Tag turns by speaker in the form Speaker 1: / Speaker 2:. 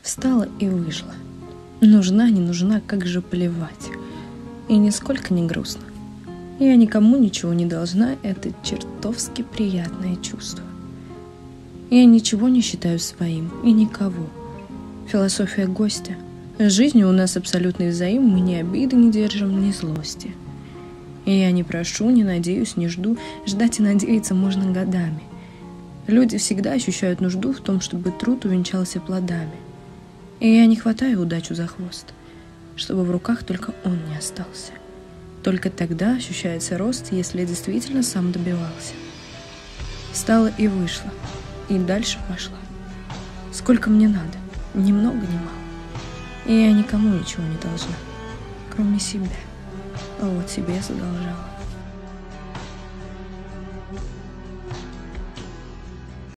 Speaker 1: Встала и вышла. Нужна, не нужна, как же плевать. И нисколько не грустно. Я никому ничего не должна, это чертовски приятное чувство. Я ничего не считаю своим и никого. Философия гостя. С жизнью у нас абсолютный взаим, мы ни обиды не держим, ни злости. И я не прошу, не надеюсь, не жду, ждать и надеяться можно годами. Люди всегда ощущают нужду в том, чтобы труд увенчался плодами. И я не хватаю удачу за хвост, чтобы в руках только он не остался. Только тогда ощущается рост, если действительно сам добивался. Встала и вышла, и дальше пошла. Сколько мне надо, ни много, ни мало. И я никому ничего не должна, кроме себя. А вот себе задолжала.